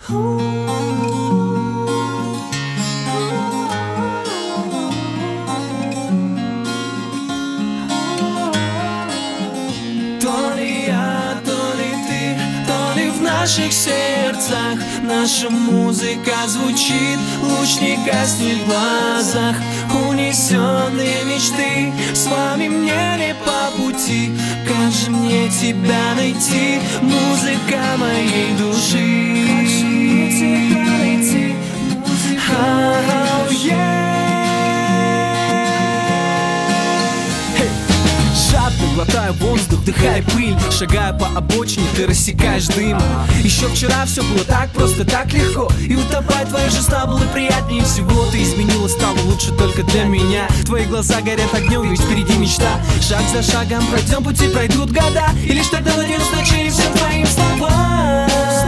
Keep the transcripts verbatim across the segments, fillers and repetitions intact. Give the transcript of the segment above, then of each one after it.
То ли я, то ли ты, то ли в наших сердцах наша музыка звучит, луч не гаснет в глазах. Унесенные мечты, с вами мне не по пути. Как же мне тебя найти, музыка моей души? Как же мне тебя найти, музыка моей души? Жадно глотаю воздух, вдыхаю пыль, шагаю по обочине, ты рассекаешь дым. Еще вчера все было так просто, так легко, и утопать твои жеста было приятнее всего. Ты изменила, стала лучше только для меня. Твои глаза горят огнем, ведь впереди мечта. Шаг за шагом пройдем пути, пройдут года, и лишь тогда дадим значение всем твоим словам.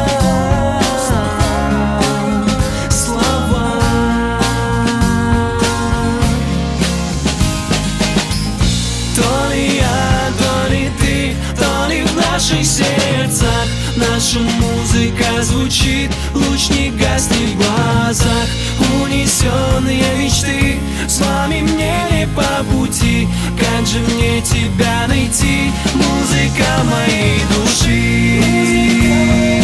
В наших сердцах наша музыка звучит, луч не гаснет в глазах. Унесенные мечты, с вами мне не по пути. Как же мне тебя найти, музыка моей души?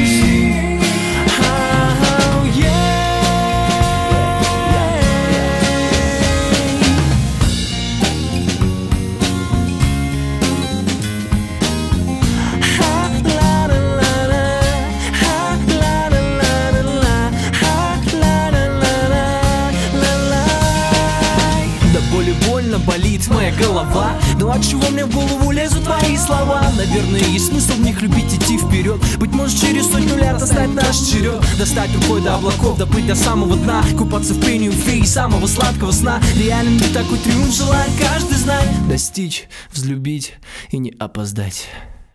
Болит моя голова, но отчего мне в голову лезут твои слова? Наверное, есть смысл в них любить, идти вперед. Быть может, через сотню лет достать наш черед. Достать рукой до облаков, доплыть до самого дна, купаться в пению феи самого сладкого сна. Реальным ли такой триумф желает каждый знать? Достичь, взлюбить и не опоздать.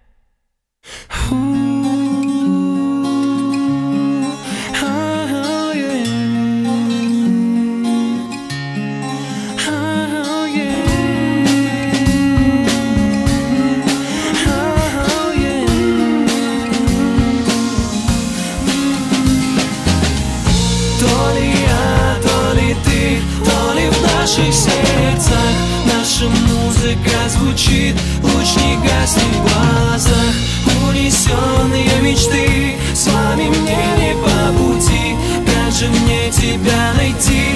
В наших сердцах наша музыка звучит, луч не гаснет в глазах. Унесенные мечты, с вами мне не по пути. Как же мне тебя найти?